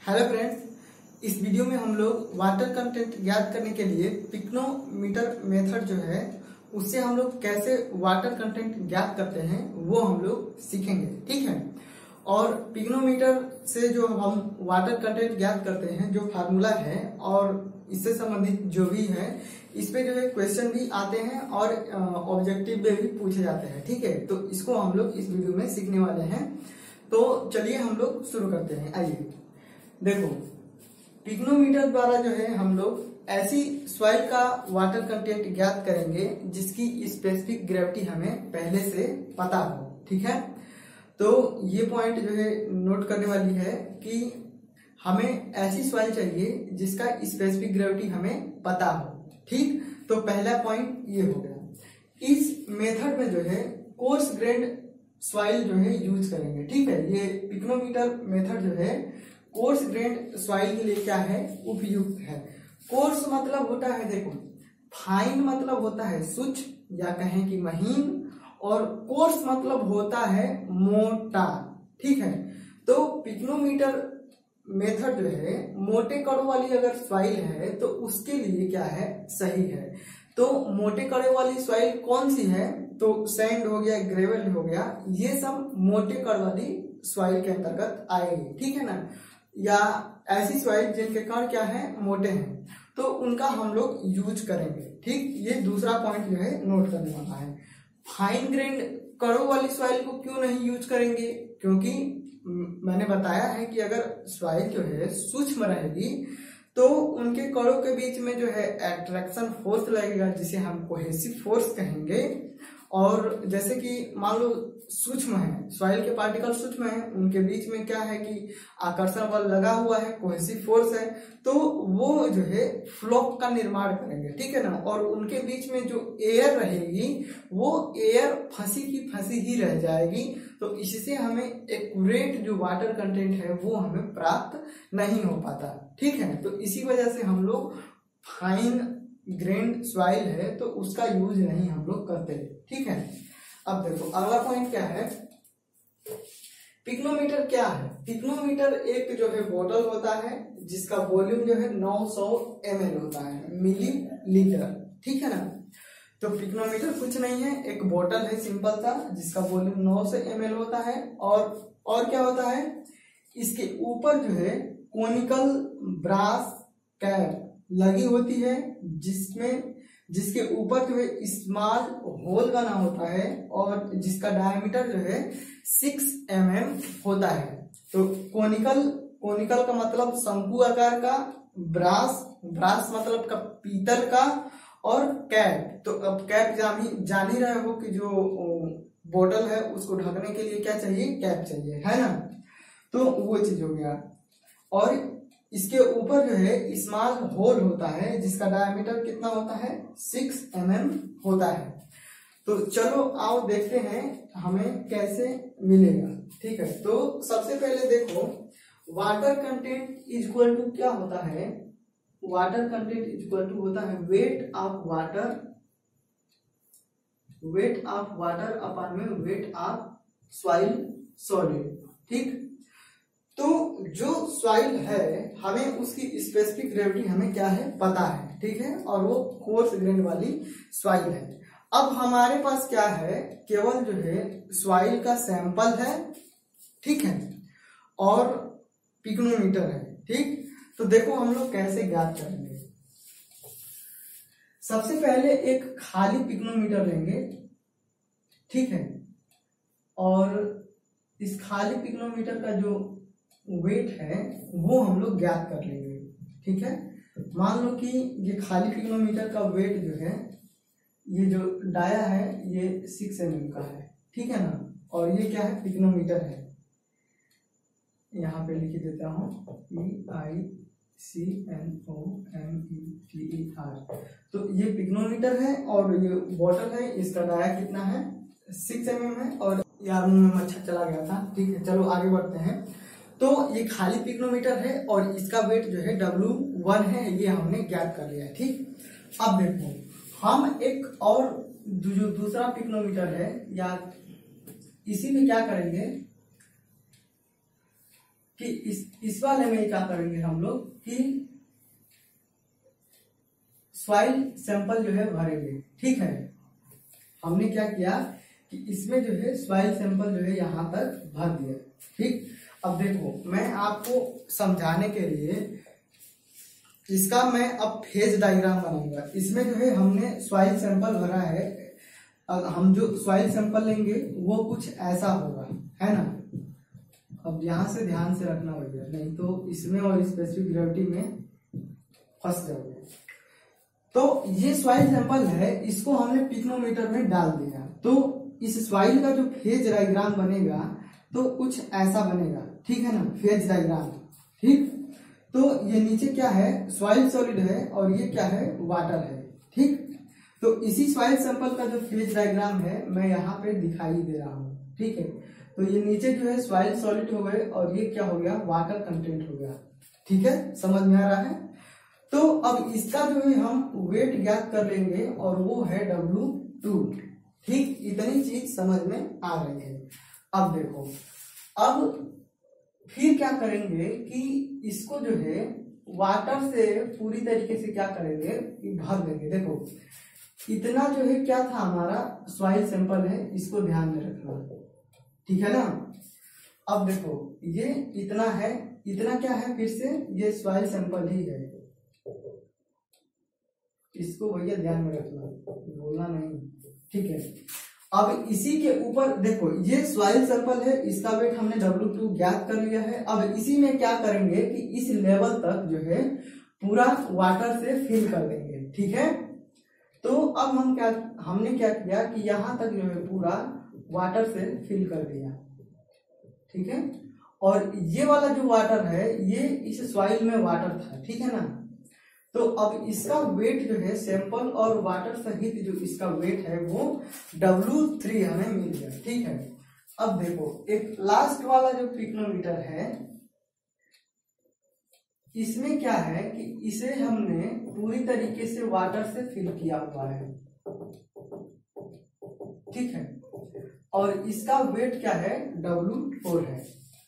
Hello friends, इस video में हम लोग वाटर कंटेंट ज्ञात करने के लिए पिक्नोमीटर मेथड जो है उससे हम लोग कैसे वाटर कंटेंट ज्ञात करते हैं वो हम लोग सीखेंगे। ठीक है। और पिक्नोमीटर से जो हम वाटर कंटेंट ज्ञात करते हैं, जो फार्मूला है और इससे संबंधित जो भी है, इस पे जो है क्वेश्चन भी आते हैं और ऑब्जेक्टिव में भी पूछे जाते हैं। ठीक है, तो इसको हम लोग इस वीडियो में सीखने वाले हैं। तो चलिए हम लोग शुरू करते हैं। आइए देखो, पिक्नोमीटर द्वारा जो है हम लोग ऐसी सॉइल का वाटर कंटेंट ज्ञात करेंगे जिसकी स्पेसिफिक ग्रेविटी हमें पहले से पता हो। ठीक है, तो ये पॉइंट जो है नोट करने वाली है कि हमें ऐसी सॉइल चाहिए जिसका स्पेसिफिक ग्रेविटी हमें पता हो। ठीक, तो पहला पॉइंट ये हो गया। इस मेथड में जो है कोर्स ग्रेन्ड सॉइल जो है यूज करेंगे। ठीक है, ये पिक्नोमीटर मेथड जो है कोर्स ग्रेन्ड सॉइल के लिए क्या है, उपयुक्त है। कोर्स मतलब होता है, देखो, फाइन मतलब होता है सूक्ष्म या कहें कि महीन, और कोर्स मतलब होता है मोटा। ठीक है, तो पिक्नोमीटर मेथड जो है मोटे कणों वाली अगर सॉइल है तो उसके लिए क्या है, सही है। तो मोटे कणों वाली सॉइल कौन सी है, तो सैंड हो गया, ग्रेवल हो गया, ये सब मोटे कण वाली सॉइल के अंतर्गत आएगी। ठीक है ना, या ऐसी सॉइल जिनके कण क्या है, मोटे हैं, तो उनका हम लोग यूज करेंगे। ठीक, ये दूसरा पॉइंट जो है नोट करने वाला है। फाइन ग्रेन्ड कणों वाली सॉइल को क्यों नहीं यूज करेंगे, क्योंकि मैंने बताया है कि अगर सॉइल जो है सूक्ष्म रहेगी तो उनके कणों के बीच में जो है अट्रैक्शन फोर्स लगेगा, जिसे हम कोहेसिव फोर्स कहेंगे। और जैसे कि मान लो सूक्ष्म है, सॉइल के पार्टिकल सूक्ष्म है, उनके बीच में क्या है कि आकर्षण बल लगा हुआ है, कोहेसिव फोर्स है, तो वो जो है फ्लोप का निर्माण करेंगे। ठीक है ना, और उनके बीच में जो एयर रहेगी वो एयर फंसी की फंसी ही रह जाएगी। तो इससे हमें एक्यूरेट जो वाटर कंटेंट है वो हमें प्राप्त नहीं हो पाता। ठीक है, तो इसी वजह से हम लोग फाइन ग्रेन्ड सॉइल है तो उसका यूज नहीं हम लोग करते। ठीक है, अब देखो अगला पॉइंट क्या है। पिक्नोमीटर क्या है। पिक्नोमीटर एक जो है बोतल होता है जिसका वॉल्यूम जो है 900 ml होता है, मिलीलीटर। ठीक है ना, तो पिक्नोमीटर कुछ नहीं है, एक बोतल है सिंपल सा जिसका वॉल्यूम 900 ml होता है। और क्या होता है, इसके ऊपर जो है कोनिकल ब्रास कैप लगी होती है, जिसके ऊपर जो है स्मॉल होल बना होता है और जिसका डायमीटर जो है 6 mm होता है। तो कोनिकल का मतलब शंकु आकार का, ब्रास मतलब का पीतल का, और कैप, तो अब कैप जान ही रहे हो कि जो बोतल है उसको ढकने के लिए क्या चाहिए, कैप चाहिए, है ना। तो वो चीज हो गया। और इसके ऊपर जो है स्मॉल होल होता है जिसका डायमीटर कितना होता है, 6 mm होता है। तो चलो आओ देखते हैं हमें कैसे मिलेगा। ठीक है, तो सबसे पहले देखो water content is equal to क्या होता है, water content is equal to होता है वेट ऑफ वाटर अपॉन में वेट ऑफ सॉइल सॉलिड। ठीक, तो जो सॉइल है हमें उसकी स्पेसिफिक ग्रेविटी हमें क्या है, पता है। ठीक है, और वो कोर्स ग्रेन वाली सॉइल है। अब हमारे पास क्या है, केवल जो है सॉइल का सैंपल है। ठीक है, और पिक्नोमीटर है। ठीक, तो देखो हम लोग कैसे ज्ञात करेंगे। सबसे पहले एक खाली पिक्नोमीटर लेंगे। ठीक है, और इस खाली पिक्नोमीटर का जो वेट है वो हम लोग ज्ञात कर लेंगे। ठीक है, मान लो कि ये खाली पिक्नोमीटर का वेट जो है, ये जो डाया है ये 6 mm का है। ठीक है ना, और ये क्या है, पिक्नोमीटर है। यहाँ पे लिख देता हूँ PICNOMETER। तो ये पिक्नोमीटर है और ये बॉटल है, इसका डाया कितना है, 6 mm है। और यार मुंह में मच्छर चला गया था। ठीक है, चलो आगे बढ़ते हैं। तो ये खाली पिक्नोमीटर है और इसका वेट जो है W1 है, ये हमने ज्ञात कर लिया है। ठीक, अब देखो हम एक और जो दूसरा पिक्नोमीटर है, या इसी में क्या करेंगे कि इस वाले में क्या करेंगे हम लोग कि सॉइल सैंपल जो है भरेंगे। ठीक है, हमने क्या किया कि इसमें जो है सॉइल सैंपल जो है यहाँ तक भर दिया। ठीक, अब देखो मैं आपको समझाने के लिए इसका मैं अब फेज डायग्राम बनाऊंगा। इसमें जो है हमने सॉइल सैंपल भरा है, हम जो सॉइल सैंपल लेंगे वो कुछ ऐसा होगा, है ना। अब यहाँ से ध्यान से रखना होगा, नहीं तो इसमें और स्पेसिफिक ग्रेविटी में फंस जाओगे। तो ये सॉइल सैंपल है, इसको हमने पिक्नोमीटर में डाल दिया, तो इस सॉइल का जो फेज डायग्राम बनेगा तो कुछ ऐसा बनेगा। ठीक है ना, फेज डायग्राम। ठीक, तो ये नीचे क्या है, सॉइल सॉलिड है और ये क्या है, वाटर है। ठीक, तो इसी सॉइल सैंपल का जो फेज डायग्राम है मैं यहाँ पे दिखाई दे रहा हूँ। ठीक है, तो ये नीचे जो है सॉइल सॉलिड हो गए और ये क्या हो गया, वाटर कंटेंट हो गया। ठीक है, समझ में आ रहा है। तो अब इसका जो है हम वेट ज्ञात कर लेंगे और वो है W2। ठीक, इतनी चीज समझ में आ रही है। अब देखो, अब फिर क्या करेंगे कि इसको जो है वाटर से पूरी तरीके से क्या करेंगे कि भर देंगे। देखो इतना जो है क्या था, हमारा सॉइल सैंपल है, इसको ध्यान में रखना। ठीक है ना। अब देखो ये इतना है, इतना क्या है, फिर से ये सॉइल सैंपल ही है, इसको भैया ध्यान में रखना, बोलना नहीं। ठीक है, अब इसी के ऊपर देखो ये सॉइल सैंपल है, इसका वेट हमने W2 ज्ञात कर लिया है। अब इसी में क्या करेंगे कि इस लेवल तक जो है पूरा वाटर से फिल कर देंगे। ठीक है, तो अब हमने क्या किया कि यहाँ तक जो है पूरा वाटर से फिल कर दिया। ठीक है, और ये वाला जो वाटर है ये इस सॉइल में वाटर था। ठीक है ना, तो अब इसका वेट जो है सैंपल और वाटर सहित जो इसका वेट है वो W3 हमें मिल गया। ठीक है, अब देखो एक लास्ट वाला जो पिक्नोमीटर है, इसमें क्या है कि इसे हमने पूरी तरीके से वाटर से फिल किया हुआ है। ठीक है, और इसका वेट क्या है, W4 है।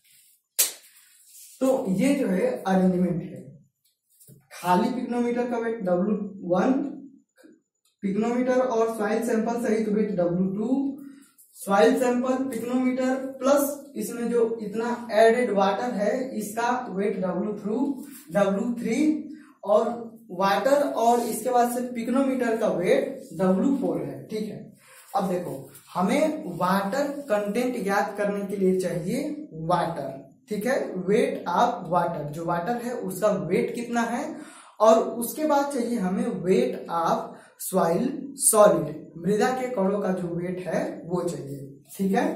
तो ये जो है अरेंजमेंट है। खाली पिक्नोमीटर का वेट W1, पिक्नोमीटर और सॉइल सैंपल सहित weight W2, soil sample pycnometer plus इसमें जो इतना एडेड वाटर है इसका वेट W3 और वाटर और इसके बाद से पिक्नोमीटर का वेट W4 है। ठीक है, अब देखो हमें वाटर कंटेंट ज्ञात करने के लिए चाहिए वाटर। ठीक है, वेट ऑफ वाटर, जो वाटर है उसका वेट कितना है, और उसके बाद चाहिए हमें वेट ऑफ सॉइल सॉलिड, मृदा के कणों का जो वेट है वो चाहिए। ठीक है,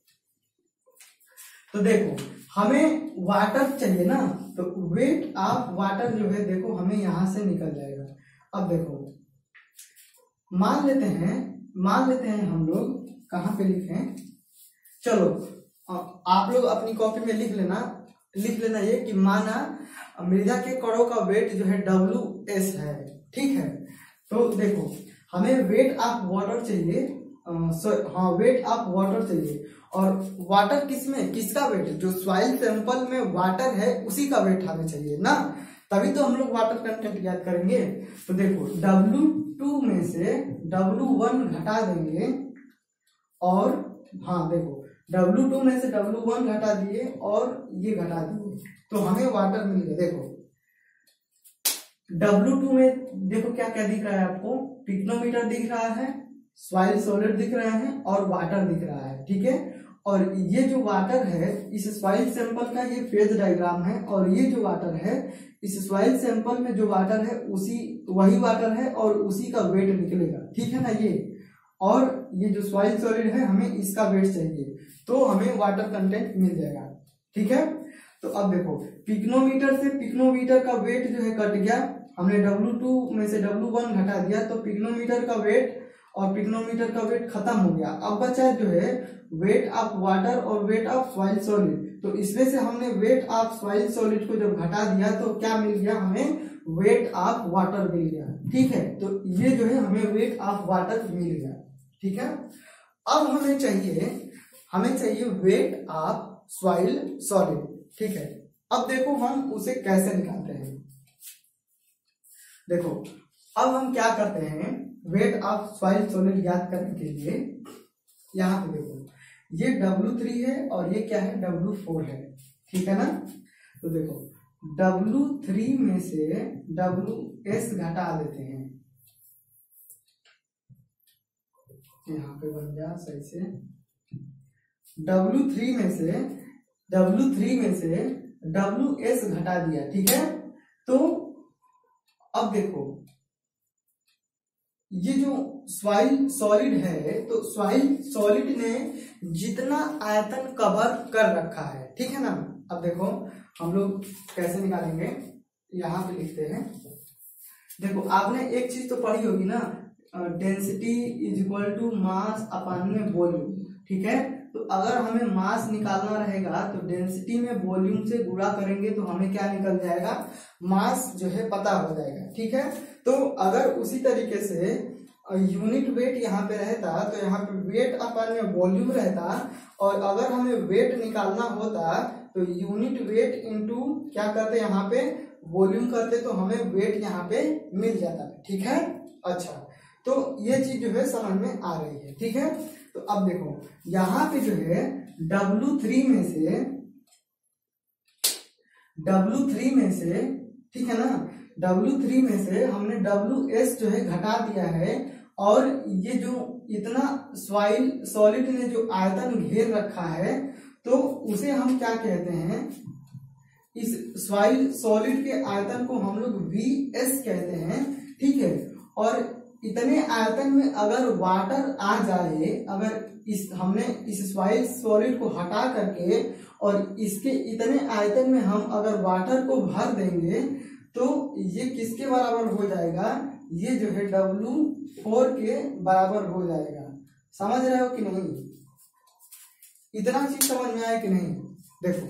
तो देखो हमें वाटर चाहिए ना, तो वेट ऑफ वाटर जो है देखो हमें यहां से निकल जाएगा। अब देखो मान लेते हैं हम लोग कहाँ पे लिखें, चलो आप लोग अपनी कॉपी में लिख लेना ये कि माना मृदा के कणों का वेट जो है WS है। ठीक है, तो देखो हमें वेट ऑफ वाटर चाहिए, वेट ऑफ वाटर चाहिए, और वाटर किसका वेट, जो सॉइल सैंपल में वाटर है उसी का वेट हमें चाहिए ना, तभी तो हम लोग वाटर कंटेंट ज्ञात करेंगे। तो देखो W2 में से W1 घटा देंगे, और हाँ देखो W2 में से W1 घटा दिए और ये घटा दिए, तो हमें वाटर मिल गया। देखो W2 में देखो क्या क्या दिख रहा है आपको, पिक्नोमीटर दिख रहा है, सॉइल सॉलिड दिख रहे हैं और वाटर दिख रहा है। ठीक है, और ये जो वाटर है इस सॉइल सैंपल का ये फेज डायग्राम है, और ये जो वाटर है इस सॉइल सैंपल में जो वाटर है वही वाटर है और उसी का वेट निकलेगा। ठीक है ना, ये और ये जो सॉइल सॉलिड है हमें इसका वेट चाहिए, तो हमें वाटर कंटेंट मिल जाएगा। ठीक है, तो अब देखो पिक्नोमीटर से पिक्नोमीटर का वेट जो है कट गया, हमने W2 में से W1 घटा दिया, तो पिक्नोमीटर का वेट और पिक्नोमीटर का वेट खत्म हो गया। अब बचा जो है वेट ऑफ वाटर और वेट ऑफ सॉइल सॉलिड, तो इसमें से हमने वेट ऑफ सॉइल सॉलिड को जब घटा दिया तो क्या मिल गया, हमें वेट ऑफ वाटर मिल गया। ठीक है, तो ये जो है हमें वेट ऑफ वाटर मिल गया। ठीक है, अब हमें चाहिए वेट ऑफ सॉइल सॉलिड। ठीक है, अब देखो हम उसे कैसे निकालते हैं। देखो अब हम क्या करते हैं, वेट ऑफ सॉइल सॉलिड ज्ञात करने के लिए यहाँ पे देखो ये W3 है और ये क्या है W4 है, ठीक है ना। तो देखो W3 में से WS घटा देते हैं, यहाँ पे बन गया सही से। W3 में से WS घटा दिया, ठीक है। तो अब देखो ये जो सॉइल सॉलिड है, तो सॉइल सॉलिड ने जितना आयतन कवर कर रखा है, ठीक है ना। अब देखो हम लोग कैसे निकालेंगे, यहाँ पे लिखते हैं। देखो आपने एक चीज तो पढ़ी होगी ना, density is equal to mass upon में वॉल्यूम, ठीक है। तो अगर हमें मास निकालना रहेगा तो डेंसिटी में वॉल्यूम से गुणा करेंगे तो हमें क्या निकल जाएगा, मास जो है पता हो जाएगा, ठीक है। तो अगर उसी तरीके से यूनिट वेट यहाँ पे रहता तो यहाँ पे वेट अपॉन में वॉल्यूम रहता, और अगर हमें वेट निकालना होता तो यूनिट वेट इनटू क्या करते यहाँ पे वॉल्यूम करते, तो हमें वेट यहाँ पे मिल जाता, ठीक है। अच्छा, तो ये चीज जो है समझ में आ रही है, ठीक है। तो अब देखो यहाँ पे जो है W3 में से ठीक है ना, W3 में से हमने WS जो है घटा दिया है, और ये जो इतना सॉइल सॉलिड ने जो आयतन घेर रखा है तो उसे हम क्या कहते हैं, इस सॉइल सॉलिड के आयतन को हम लोग VS कहते हैं, ठीक है। और इतने आयतन में अगर वाटर आ जाए, अगर हमने इस सॉइल सॉलिड को हटा करके और इसके इतने आयतन में हम अगर वाटर को भर देंगे तो ये किसके बराबर हो जाएगा, ये जो है W4 के बराबर हो जाएगा। समझ रहे हो कि नहीं, इतना चीज समझ में आया कि नहीं। देखो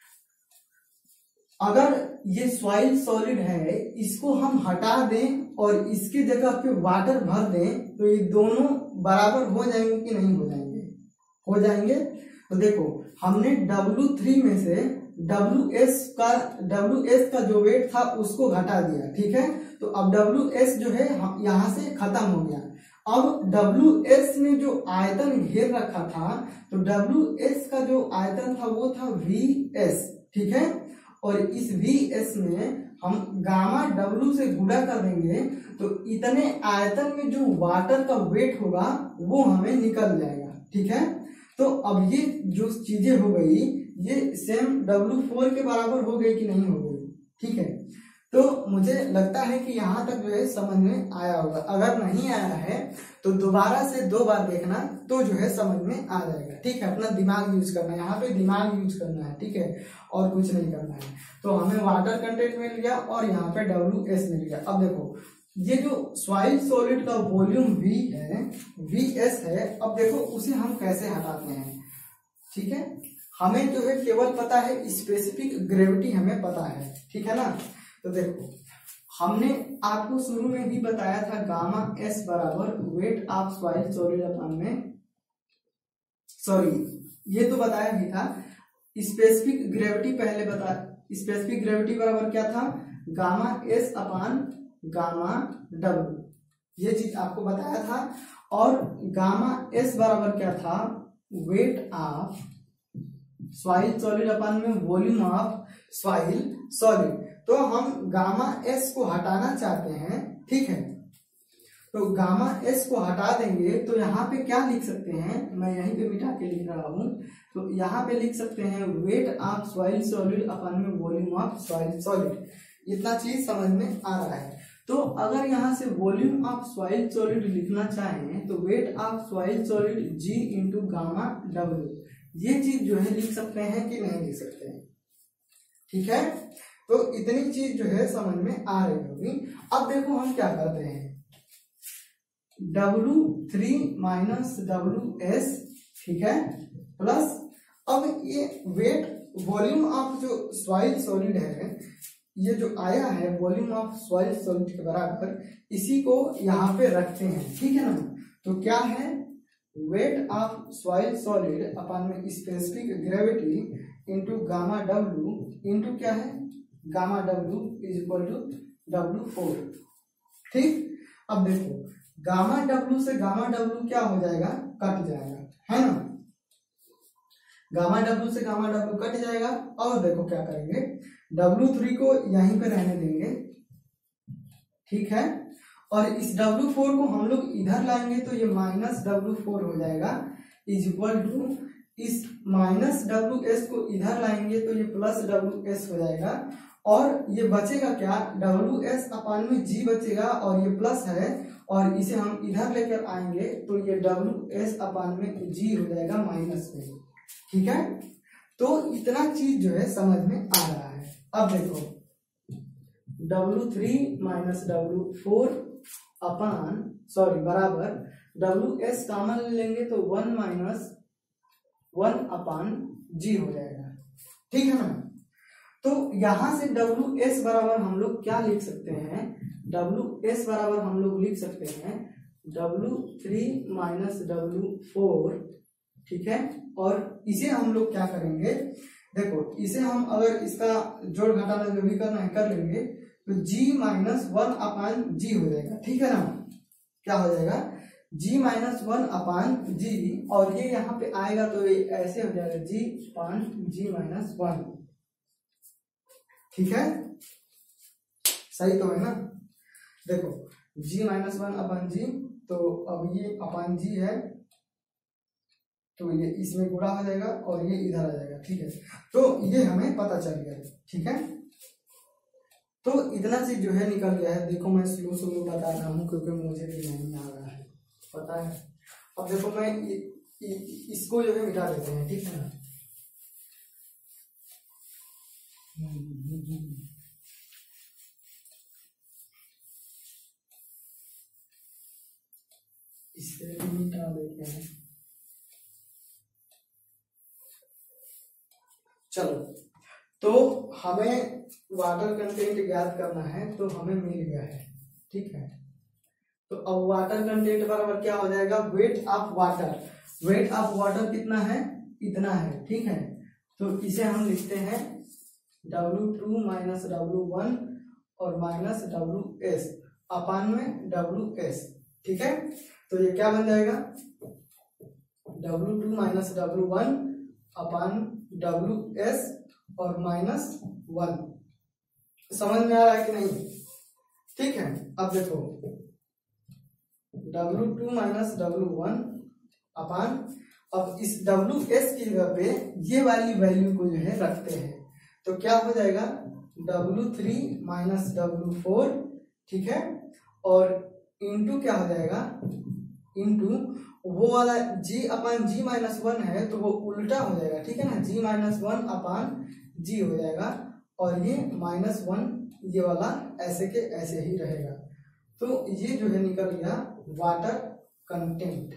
अगर ये सॉइल सॉलिड है, इसको हम हटा दें और इसके जगह पे वाटर भर दें तो ये दोनों बराबर हो जाएंगे कि नहीं हो जाएंगे, हो जाएंगे। तो देखो हमने W3 में से WS का जो वेट था उसको घटा दिया, ठीक है। तो अब WS जो है यहाँ से खत्म हो गया। अब WS ने जो आयतन घेर रखा था, तो WS का जो आयतन था वो था VS, ठीक है। और इस VS में हम गामा W से गुणा कर देंगे तो इतने आयतन में जो वाटर का वेट होगा वो हमें निकल जाएगा, ठीक है। तो अब ये जो चीजें हो गई ये सेम W4 के बराबर हो गई कि नहीं हो गई, ठीक है। तो मुझे लगता है कि यहाँ तक जो है समझ में आया होगा। अगर नहीं आया है तो दोबारा से 2 बार देखना तो जो है समझ में आ जाएगा, ठीक है। अपना दिमाग यूज करना है, यहाँ पे दिमाग यूज करना है, ठीक है, और कुछ नहीं करना है। तो हमें वाटर कंटेंट मिल गया और यहाँ पे WS मिल गया। अब देखो ये जो सॉइल सॉलिड का वॉल्यूम V है, VS है, अब देखो उसे हम कैसे हटाते हैं, ठीक है। हमें जो है केवल पता है स्पेसिफिक ग्रेविटी हमें पता है, ठीक है ना। तो देखो हमने आपको शुरू में भी बताया था गामा S बराबर weight of soil solid upon में, सॉरी ये तो बताया भी था। स्पेसिफिक ग्रेविटी पहले बता, स्पेसिफिक ग्रेविटी बराबर क्या था, gamma S upon gamma W, ये चीज आपको बताया था। और गामा S बराबर क्या था, weight of soil solid upon में वॉल्यूम ऑफ सॉइल सॉलिड। तो हम गामा S को हटाना चाहते हैं, ठीक है। तो गामा S को हटा देंगे तो यहाँ पे क्या लिख सकते हैं, मैं यहीं पे मिटा के लिख रहा हूँ। तो यहाँ पे लिख सकते हैं weight of soil solid upon में वॉल्यूम ऑफ सॉइल सॉलिड। इतना चीज समझ में आ रहा है। तो अगर यहाँ से वॉल्यूम ऑफ सॉइल सॉलिड लिखना चाहें तो weight of soil solid G into gamma W, ये चीज जो है लिख सकते हैं कि नहीं लिख सकते हैं, ठीक है। तो इतनी चीज जो है समझ में आ रही होगी। अब देखो हम क्या करते हैं, W3 माइनस WS, ठीक है, प्लस अब ये वेट वॉल्यूम ऑफ जो सॉइल सॉलिड है, ये जो आया है वॉल्यूम ऑफ सॉइल सॉलिड के बराबर, इसी को यहाँ पे रखते हैं, ठीक है ना। तो क्या है, weight of soil solid upon में specific gravity into gamma W into क्या है gamma W is equal to W4। ठीक, अब देखो गामा डब्ल्यू से गामा डब्ल्यू क्या हो जाएगा, कट जाएगा, है ना। गामा डब्ल्यू से गामा डब्ल्यू कट जाएगा। और देखो क्या करेंगे, W3 को यहीं पे रहने देंगे, ठीक है। और इस W4 को हम लोग इधर लाएंगे तो ये माइनस W4 हो जाएगा, इज इक्वल टू इस माइनस WS को इधर लाएंगे तो ये प्लस WS हो जाएगा। और ये बचेगा क्या, WS अपान में G बचेगा, और ये प्लस है और इसे हम इधर लेकर आएंगे तो ये WS अपान में G हो जाएगा माइनस में, ठीक है। तो इतना चीज जो है समझ में आ रहा है। अब देखो W3 माइनस W4 अपान बराबर WS कॉमन लेंगे तो 1 माइनस 1 अपान G हो जाएगा, ठीक है ना। तो यहां से WS बराबर हम लोग क्या लिख सकते हैं, WS बराबर हम लोग लिख सकते हैं W3 माइनस W4, ठीक है। और इसे हम लोग क्या करेंगे, देखो इसे हम अगर इसका जोड़ घटाना जो भी करना है कर लेंगे तो G माइनस 1 अपान G हो जाएगा, ठीक है ना। क्या हो जाएगा, G माइनस 1 अपान G, और ये यहाँ पे आएगा तो ये ऐसे हो जाएगा G अपान G माइनस 1, ठीक है। सही तो है ना। देखो G माइनस 1 अपान G, तो अब ये अपान G है तो ये इसमें गुणा हो जाएगा और ये इधर आ जाएगा, ठीक है। तो ये हमें पता चल गया, ठीक है। तो इतना चीज जो है निकल गया है। देखो मैं स्लो बता रहा हूँ क्योंकि मुझे भी नहीं आ रहा है, पता है। अब देखो मैं इसको जो है मिटा देते हैं, ठीक है ना। इसे भी मिटा देते हैं। चलो, तो हमें वाटर कंटेंट ज्ञात करना है तो हमें मिल गया है, ठीक है। तो अब वाटर कंटेंट बराबर क्या हो जाएगा, weight of water. Weight of water कितना है, इतना है, ठीक है। तो इसे हम लिखते हैं W2 माइनस W1 और माइनस WS अपान में WS, ठीक है। तो ये क्या बन जाएगा, W2 minus W1 upon WS और माइनस 1। समझ में आ रहा है कि नहीं, ठीक है। अब देखो W2 माइनस W1 अपान, अब इस WS की जगह पे ये वाली वैल्यू को जो है रखते हैं तो क्या हो जाएगा W3 माइनस W4, ठीक है। और इंटू क्या हो जाएगा, इंटू वो वाला G अपान G माइनस 1 है तो वो उल्टा हो जाएगा, ठीक है ना। G माइनस 1 अपान G हो जाएगा और ये माइनस 1 ये वाला ऐसे के ऐसे ही रहेगा। तो ये जो है निकल गया वाटर कंटेंट,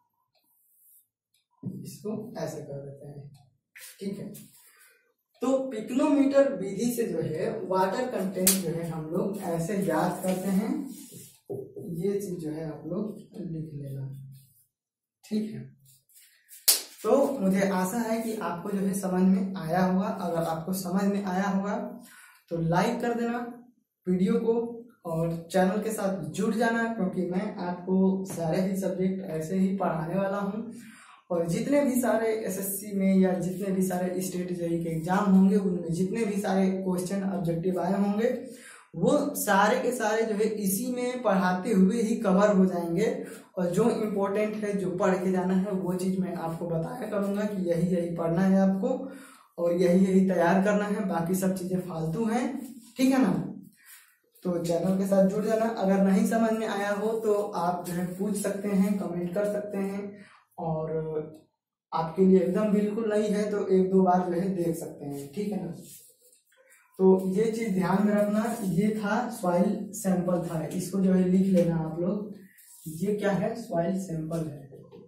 इसको ऐसे कर देते हैं, ठीक है। तो पिक्नोमीटर विधि से जो है वाटर कंटेंट जो है हम लोग ऐसे ज्ञात करते हैं। ये चीज जो है आप लोग लिख लेना, ठीक है। तो मुझे आशा है कि आपको जो है समझ में आया होगा। अगर आपको समझ में आया होगा तो लाइक कर देना वीडियो को और चैनल के साथ जुड़ जाना, क्योंकि मैं आपको सारे ही सब्जेक्ट ऐसे ही पढ़ाने वाला हूँ। और जितने भी सारे एसएससी में या जितने भी सारे स्टेट जेईई के एग्जाम होंगे उनमें जितने भी सारे क्वेश्चन ऑब्जेक्टिव आए होंगे वो सारे के सारे जो है इसी में पढ़ाते हुए ही कवर हो जाएंगे। और जो इम्पोर्टेंट है, जो पढ़ के जाना है, वो चीज़ मैं आपको बताया करूँगा कि यही यही पढ़ना है आपको और यही यही तैयार करना है, बाकी सब चीज़ें फालतू हैं, ठीक है ना। तो चैनल के साथ जुड़ जाना। अगर नहीं समझ में आया हो तो आप जो है पूछ सकते हैं, कमेंट कर सकते हैं, और आपके लिए एकदम बिल्कुल नहीं है तो एक दो बार जो है देख सकते हैं, ठीक है ना। तो ये चीज ध्यान में रखना। ये था सॉइल सैंपल था, इसको जो है लिख लेना आप लोग। ये क्या है, सॉइल सैंपल है।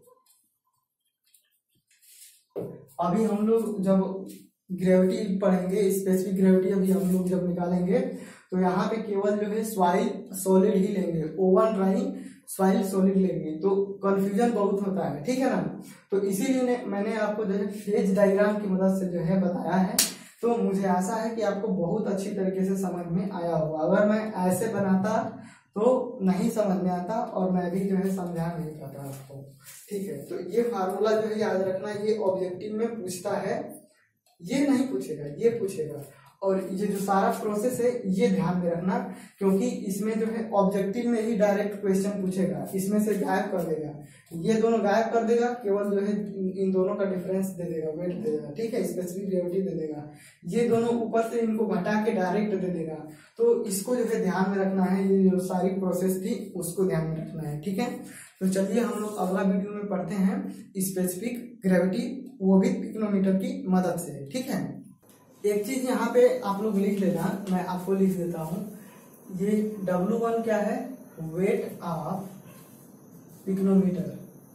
अभी हम लोग जब ग्रेविटी पढ़ेंगे, स्पेसिफिक ग्रेविटी अभी हम लोग जब निकालेंगे तो यहाँ पे केवल जो है सॉइल सॉलिड ही लेंगे, ओवन ड्राइंग सॉइल सॉलिड लेंगे, तो कंफ्यूजन बहुत होता है, ठीक है ना। तो इसीलिए मैंने आपको जो है फेज डायग्राम की मदद से जो है बताया है। तो मुझे आशा है कि आपको बहुत अच्छी तरीके से समझ में आया होगा। अगर मैं ऐसे बनाता तो नहीं समझ में आता और मैं भी जो है समझा नहीं पाता आपको, ठीक है। तो ये फार्मूला जो है याद रखना, ये ऑब्जेक्टिव में पूछता है, ये नहीं पूछेगा, ये पूछेगा। और ये जो सारा प्रोसेस है ये ध्यान में रखना, क्योंकि इसमें जो है ऑब्जेक्टिव में ही डायरेक्ट क्वेश्चन पूछेगा, इसमें से गायब कर देगा, ये दोनों गायब कर देगा, केवल जो है इन दोनों का डिफरेंस दे देगा, वेट दे देगा, ठीक है, स्पेसिफिक ग्रेविटी दे देगा, ये दोनों ऊपर से इनको घटा के डायरेक्ट दे देगा। तो इसको जो है ध्यान में रखना है, ये जो सारी प्रोसेस थी उसको ध्यान में रखना है, ठीक है। तो चलिए हम लोग अगला वीडियो में पढ़ते हैं स्पेसिफिक ग्रेविटी, वो भी पिक्नोमीटर की मदद से, ठीक है। एक चीज यहाँ पे आप लोग लिख लेना, मैं आपको लिख देता हूँ, ये W1 क्या है, वेट ऑफ पिक्नोमीटर,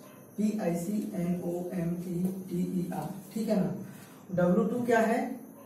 PICNOMETER, ठीक है ना। W2 क्या है,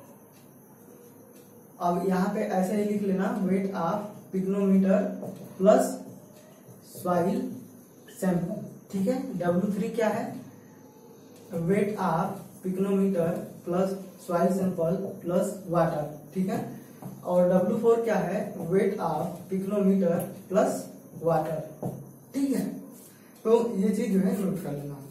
अब यहाँ पे ऐसे ही लिख लेना, weight of pycnometer plus soil sample, ठीक है। W3 क्या है, weight of pycnometer plus soil sample plus water, ठीक है। और W4 क्या है, weight of pycnometer plus water, ठीक है। तो ये चीज जो है नोट कर लेना।